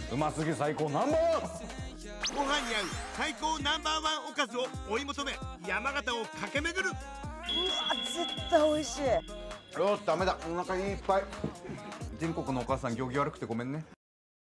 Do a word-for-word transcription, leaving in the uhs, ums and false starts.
うますぎ最高ナンバーワン。 ご飯に合う最高ナンバーワンおかずを追い求め山形を駆け巡る。 うわ絶対美味しい。 よしダメだ、お腹いっぱい。全国のお母さん行儀悪くてごめんね。